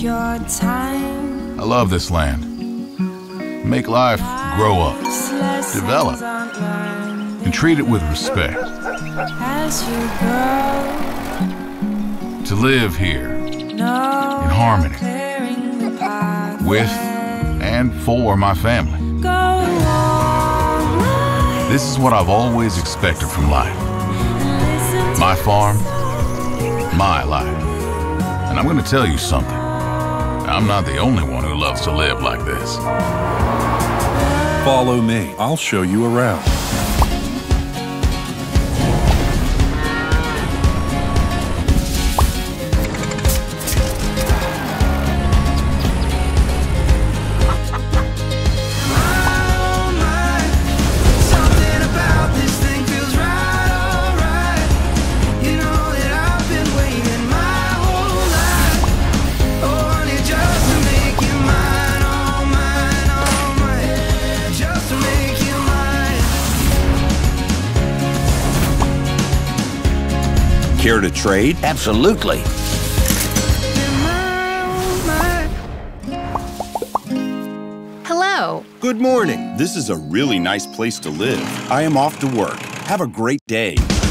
your time. I love this land. Make life grow up, develop, and treat it with respect. As you grow, To live here in harmony clearing the path with and for my family. go on. This is what I've always expected from life. My farm, my life. And I'm going to tell you something. I'm not the only one who loves to live like this. Follow me. I'll show you around. Care to trade? Absolutely. Hello. Good morning. This is a really nice place to live. I am off to work. Have a great day.